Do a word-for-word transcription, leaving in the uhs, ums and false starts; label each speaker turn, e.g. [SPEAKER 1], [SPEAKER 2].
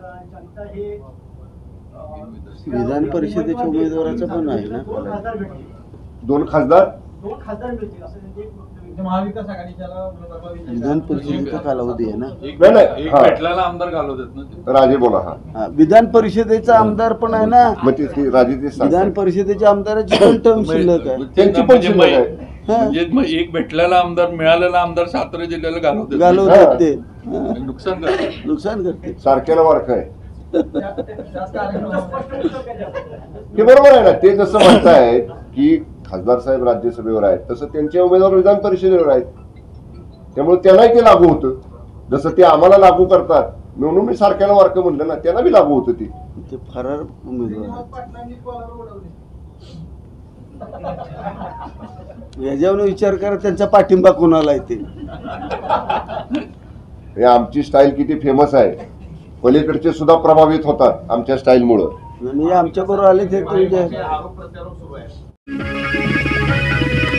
[SPEAKER 1] जनता हे
[SPEAKER 2] विधान परिषदेच्या उमेदवाराचं पण आहे ना,
[SPEAKER 1] दोन खासदार भेटतील,
[SPEAKER 3] दोन खासदार
[SPEAKER 1] दोन खासदार मिळतील असं त्यांचे एक वक्तव्य.
[SPEAKER 4] महाविकास आघाडीच्या
[SPEAKER 2] विधान परिषदेचा कालावधी आहे ना.
[SPEAKER 5] एक
[SPEAKER 3] नाही, नाही,
[SPEAKER 5] एक
[SPEAKER 3] हा.
[SPEAKER 5] भेटलेला आमदार घालवतात ना ते.
[SPEAKER 3] राजे बोला. हा
[SPEAKER 2] हा, विधान परिषदेचा आमदार पण आहे ना.
[SPEAKER 3] मग ते- ते राजे ते सांगतात.
[SPEAKER 2] विधान परिषदेच्या आमदाराची पण टर्म शिल्लक आहे.
[SPEAKER 3] त्यांची पण
[SPEAKER 5] म्हणजे
[SPEAKER 3] शिल्लक आहे.
[SPEAKER 5] मग- म्हणजे मग एक भेटलेला आमदार मिळालेला आमदार सातारा जिल्ह्याला घालवतात
[SPEAKER 2] घालवतात ते. हा,
[SPEAKER 5] नुकसान करतात.
[SPEAKER 2] नुकसान करते.
[SPEAKER 3] सारख्याला वारख आहे
[SPEAKER 4] जास्त आरक्षण
[SPEAKER 1] स्पष्ट उत्तर काय द्यावं?
[SPEAKER 3] हे बरोबर आहे ना. ते जसं म्हणतायत की खासदार साहेब राज्यसभेवर आहेत तसं त्यांचे उमेदवार विधान परिषदेवर आहेत, त्यामुळे त्यांनाही ते लागू होतं. जसं ते आम्हाला लागू करतात म्हणून मी सारख्याला वारक म्हणलं ना, त्यांना बी लागू होतं. ते
[SPEAKER 2] ते फरार उमेदवार आहेत. याच्यावर विचार करा त्यांचा पाठिंबा कोणाला आहे ते.
[SPEAKER 3] हे आमची स्टाईल किती फेमस आहे, पलीकडचे सुद्धा प्रभावित होतात आमच्या स्टाईलमुळं.
[SPEAKER 2] आणि आमच्या बरोबर आले ते तुमच्या
[SPEAKER 4] आरोप प्रत्यारोप सुरू आहे.